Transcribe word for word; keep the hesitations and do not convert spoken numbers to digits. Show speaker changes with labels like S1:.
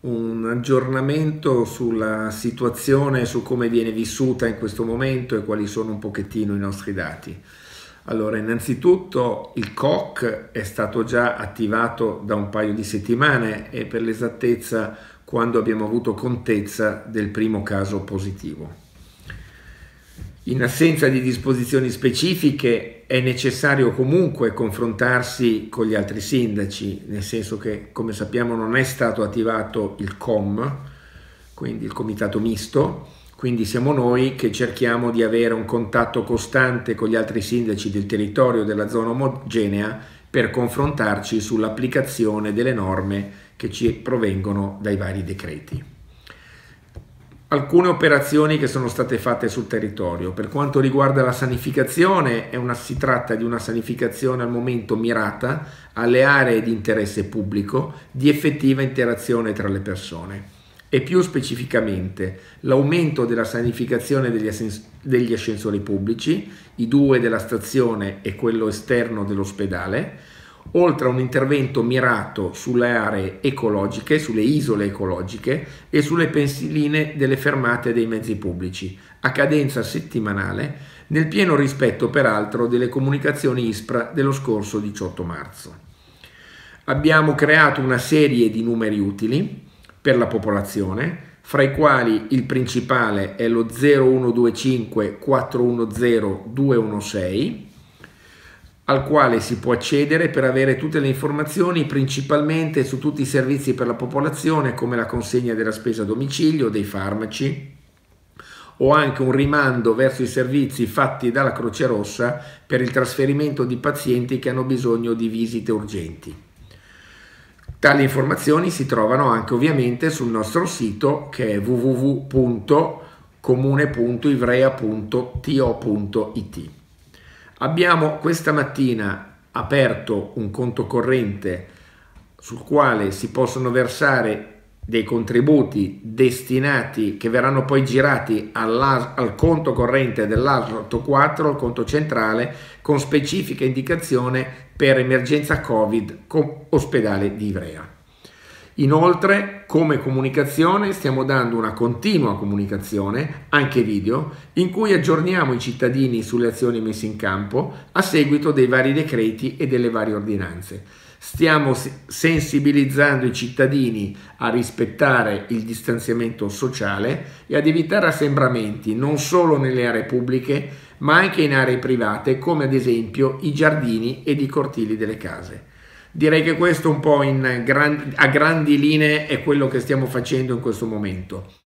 S1: un aggiornamento sulla situazione, su come viene vissuta in questo momento e quali sono un pochettino i nostri dati. Allora, innanzitutto il C O C è stato già attivato da un paio di settimane e per l'esattezza quando abbiamo avuto contezza del primo caso positivo. In assenza di disposizioni specifiche è necessario comunque confrontarsi con gli altri sindaci, nel senso che, come sappiamo, non è stato attivato il C O M, quindi il comitato misto, quindi siamo noi che cerchiamo di avere un contatto costante con gli altri sindaci del territorio della zona omogenea per confrontarci sull'applicazione delle norme che ci provengono dai vari decreti. Alcune operazioni che sono state fatte sul territorio. Per quanto riguarda la sanificazione, è una, si tratta di una sanificazione al momento mirata alle aree di interesse pubblico di effettiva interazione tra le persone e più specificamente l'aumento della sanificazione degli, degli ascensori pubblici, i due della stazione e quello esterno dell'ospedale, oltre a un intervento mirato sulle aree ecologiche, sulle isole ecologiche e sulle pensiline delle fermate dei mezzi pubblici, a cadenza settimanale, nel pieno rispetto peraltro delle comunicazioni ISPRA dello scorso diciotto marzo. Abbiamo creato una serie di numeri utili per la popolazione, fra i quali il principale è lo zero uno due cinque quattro uno zero due uno sei, al quale si può accedere per avere tutte le informazioni principalmente su tutti i servizi per la popolazione come la consegna della spesa a domicilio, dei farmaci o anche un rimando verso i servizi fatti dalla Croce Rossa per il trasferimento di pazienti che hanno bisogno di visite urgenti. Tali informazioni si trovano anche ovviamente sul nostro sito che è w w w punto comune punto ivrea punto to punto it. Abbiamo questa mattina aperto un conto corrente sul quale si possono versare dei contributi destinati che verranno poi girati al conto corrente dell'A S L ottantaquattro, al conto centrale, con specifica indicazione per emergenza Covid con ospedale di Ivrea. Inoltre, come comunicazione, stiamo dando una continua comunicazione, anche video, in cui aggiorniamo i cittadini sulle azioni messe in campo a seguito dei vari decreti e delle varie ordinanze. Stiamo sensibilizzando i cittadini a rispettare il distanziamento sociale e ad evitare assembramenti non solo nelle aree pubbliche, ma anche in aree private, come ad esempio i giardini ed i cortili delle case. Direi che questo un po' in gran, a grandi linee è quello che stiamo facendo in questo momento.